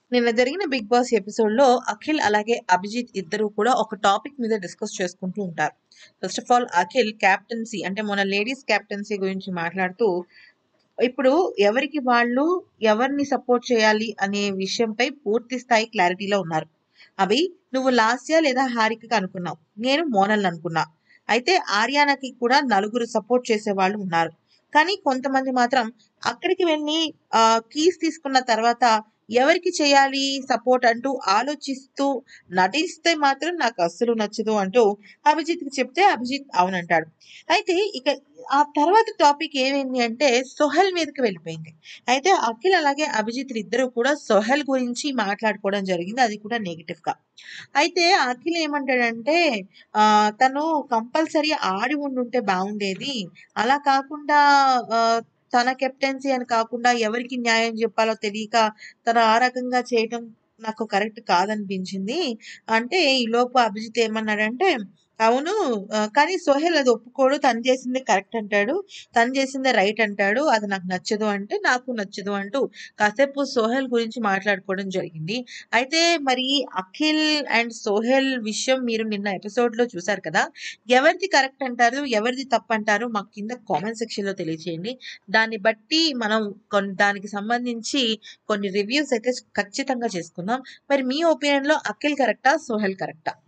నిన్న జరిగిన 'big boss' ఎపిసోడ్‌లో అఖిల్ అలాగే అభిజిత్ ఇద్దరు కూడా ఒక టాపిక్ మీద డిస్కస్ చేసుకుంటూ ఉంటారు. First of all Akhil captaincy అంటే మన లేడీస్ క్యాప్టెన్సీ గురించి మాట్లాడుతూ, ఇప్పుడు ఎవరికి వాళ్ళు ఎవరిని సపోర్ట్ చేయాలి అనే విషయంపై పూర్తి స్థాయి క్లారిటీలో ఉన్నారు. అభి, నువ్వు లాస్య లేదా హారికకి అనుకున్నావు. నేను మోనల్ని అనుకున్నా. అయితే ఆర్యానాకి కూడా నలుగురు సపోర్ట్ చేసేవాళ్ళు ఉన్నారు. కానీ కొంతమంది మాత్రం అక్కడికి వెళ్ళి కీస్ తీసుకున్న తర్వాత ఎవరికి చేయాలి సపోర్ట్ అంటూ ఆలోచిస్తూ నటిస్తే మాత్రం నాకు అస్సలు నచ్చదు అంటూ అభిజిత్‌కి చెప్తే అభిజిత్ అవునంటాడు. అయితే ఇక ఆ తర్వాత టాపిక్ ఏమైంది అంటే సోహెల్ మీదకి వెళ్ళిపోయింది. అయితే అఖిల్ అలాగే అభిజిత్ ఇద్దరు కూడా సోహెల్ గురించి మాట్లాడుకోవడం జరిగింది. అది కూడా నెగెటివ్‌గా. అయితే అఖిల్ ఏమంటాడంటే తను కంపల్సరీ ఆడి ఉండుంటే బావుండేది. అలా కాకుండా తన కెప్టెన్సీ అని కాకుండా ఎవరికి న్యాయం జెప్పాలో తెలియక తను ఆ రకంగా చేయటం నాకు కరెక్ట్ కాదనిపించింది. అంటే ఈలోపు అభిజిత్ ఏమన్నాడంటే, అవును. కానీ సోహెల్ అది ఒప్పుకోడు. తను చేసిందే కరెక్ట్ అంటాడు. తను చేసిందే రైట్ అంటాడు. అది నాకు నచ్చదు అంటే, నాకు నచ్చదు అంటూ కాసేపు సోహెల్ గురించి మాట్లాడుకోవడం జరిగింది. అయితే మరి అఖిల్ అండ్ సోహెల్ విషయం మీరు నిన్న ఎపిసోడ్‌లో చూసారు కదా! ఎవరిది కరెక్ట్ అంటారు? ఎవరిది తప్పంటారు? మాకు కింద కామెంట్ సెక్షన్‌లో తెలియజేయండి. దాన్ని బట్టి మనం దానికి సంబంధించి కొన్ని రివ్యూస్ అయితే ఖచ్చితంగా చేసుకుందాం. మరి మీ ఒపీనియన్‌లో అఖిల్ కరెక్టా? సోహెల్ కరెక్టా?